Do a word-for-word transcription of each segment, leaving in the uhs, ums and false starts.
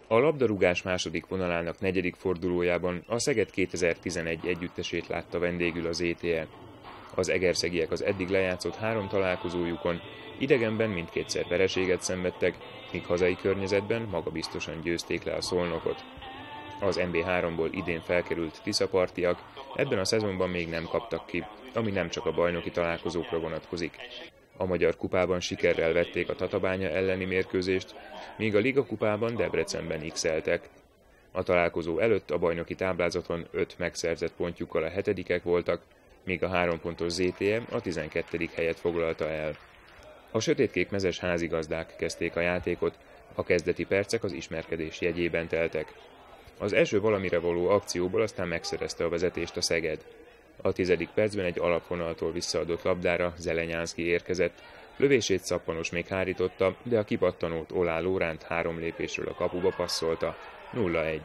A labdarúgás második vonalának negyedik fordulójában a Szeged kétezer-tizenegy együttesét látta vendégül az é té e. Az egerszegiek az eddig lejátszott három találkozójukon idegenben mindkétszer vereséget szenvedtek, míg hazai környezetben magabiztosan győzték le a Szolnokot. Az en bé háromból idén felkerült tiszapartiak ebben a szezonban még nem kaptak ki, ami nem csak a bajnoki találkozókra vonatkozik. A Magyar Kupában sikerrel vették a Tatabánya elleni mérkőzést, míg a Liga Kupában Debrecenben iksz-eltek. A találkozó előtt a bajnoki táblázaton öt megszerzett pontjukkal a hetedikek voltak, míg a három pontos zé té e a tizenkettedik helyet foglalta el. A sötétkék mezes házigazdák kezdték a játékot, a kezdeti percek az ismerkedés jegyében teltek. Az első valamire való akcióból aztán megszerezte a vezetést a Szeged. A tizedik percben egy alapvonaltól visszaadott labdára Zelenyánszky érkezett, lövését Szappanos még hárította, de a kipattanót Olá Lóránt három lépésről a kapuba passzolta. nulla egy.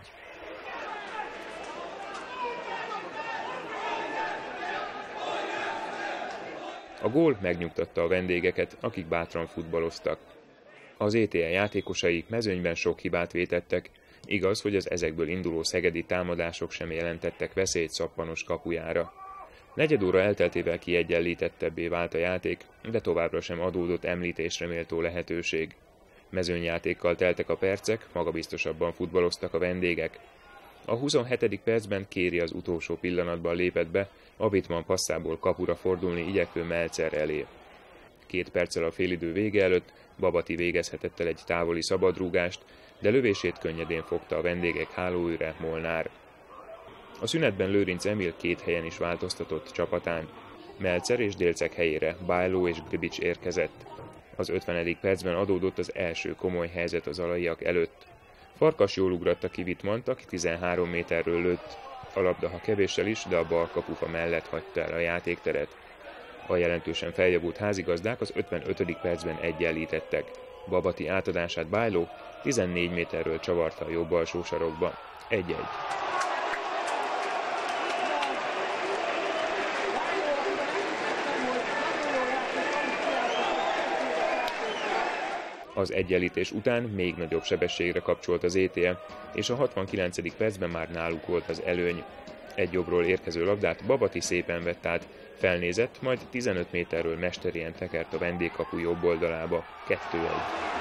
A gól megnyugtatta a vendégeket, akik bátran futballoztak. Az é té e játékosai mezőnyben sok hibát vétettek, igaz, hogy az ezekből induló szegedi támadások sem jelentettek veszélyt Szappanos kapujára. Negyed óra elteltével kiegyenlítettebbé vált a játék, de továbbra sem adódott említésre méltó lehetőség. Mezőnyjátékkal teltek a percek, magabiztosabban futballoztak a vendégek. A huszonhetedik percben Kéri az utolsó pillanatban lépett be, a Wittmann passzából kapura fordulni igyekvő Melzer elé. Két perccel a félidő vége előtt Babati végezhetett el egy távoli szabadrúgást, de lövését könnyedén fogta a vendégek hálóőre Molnár. A szünetben Lőrinc Emil két helyen is változtatott csapatán. Melzer és Délceg helyére Bájló és Gribics érkezett. Az ötvenedik percben adódott az első komoly helyzet az alaiak előtt. Farkas jól ugratta ki Wittmannt, aki tizenhárom méterről lőtt. A labda ha kevéssel is, de a bal kapufa mellett hagyta el a játékteret. A jelentősen feljavult házigazdák az ötvenötödik percben egyenlítettek. Babati átadását Bájló tizennégy méterről csavarta a jobb alsó sarokba. egy egy. Az egyenlítés után még nagyobb sebességre kapcsolt az é té e, és a hatvankilencedik percben már náluk volt az előny. Egy jobbról érkező labdát Babati szépen vett át, felnézett, majd tizenöt méterről mesterien tekert a vendégkapu jobb oldalába. kettő egy.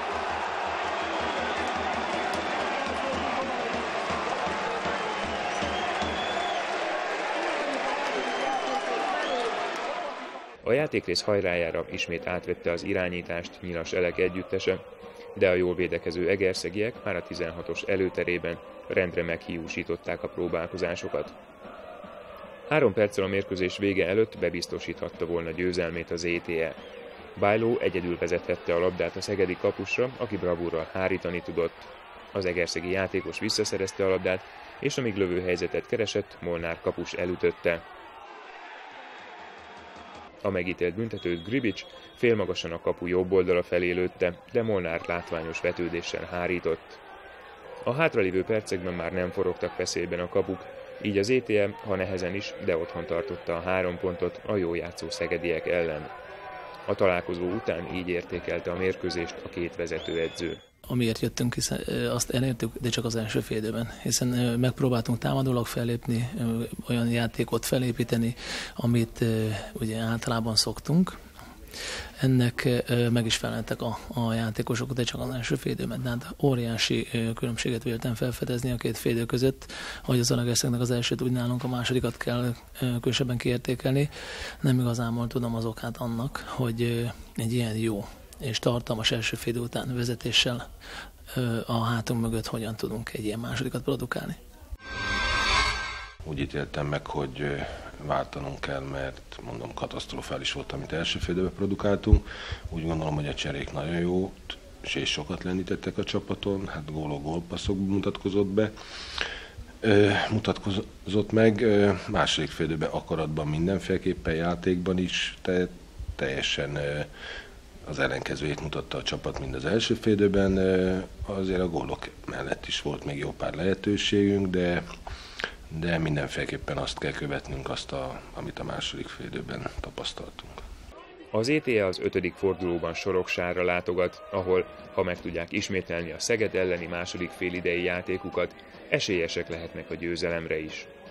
A játékrész hajrájára ismét átvette az irányítást Nyilas Elek együttese, de a jól védekező egerszegiek már a tizenhatos előterében rendre meghiúsították a próbálkozásokat. Három perccel a mérkőzés vége előtt bebiztosíthatta volna győzelmét az é té e. Bájló egyedül vezethette a labdát a szegedi kapusra, aki bravúrral hárítani tudott. Az egerszegi játékos visszaszerezte a labdát, és amíg lövőhelyzetet keresett, Molnár kapus elütötte. A megítélt büntetőt Gribics félmagasan a kapu jobb oldala felé lőtte, de Molnár látványos vetődéssel hárított. A hátralévő percekben már nem forogtak veszélyben a kapuk, így az é té e, ha nehezen is, de otthon tartotta a három pontot a jól játszó szegediek ellen. A találkozó után így értékelte a mérkőzést a két vezetőedző. Amiért jöttünk, hiszen azt elértük, de csak az első fél időben, hiszen megpróbáltunk támadólag fellépni, olyan játékot felépíteni, amit ugye általában szoktunk. Ennek meg is feleltek a, a játékosok, de csak az első fél időben. De hát óriási különbséget véltem felfedezni a két fél idő között, ahogy az Zalaegerszegnek az elsőt, úgy nálunk a másodikat kell különösebben kiértékelni. Nem igazából tudom az okát annak, hogy egy ilyen jó és tartalmas első fél idő után vezetéssel a hátunk mögött hogyan tudunk egy ilyen másodikat produkálni. Úgy ítéltem meg, hogy váltanunk kell, mert mondom, katasztrofális volt, amit első fél időben produkáltunk. Úgy gondolom, hogy a cserék nagyon jó, és sokat lendítettek a csapaton, hát gólok, gólpasszok mutatkozott be. Mutatkozott meg, második fél időben akaratban mindenféleképpen, játékban is, te, teljesen az ellenkezőjét mutatta a csapat, mind az első fél időben. Azért a gólok mellett is volt még jó pár lehetőségünk, de, de mindenféleképpen azt kell követnünk, azt a, amit a második fél időben tapasztaltunk. Az é té e az ötödik fordulóban Soroksárra látogat, ahol, ha meg tudják ismételni a Szeged elleni második félidei játékukat, esélyesek lehetnek a győzelemre is.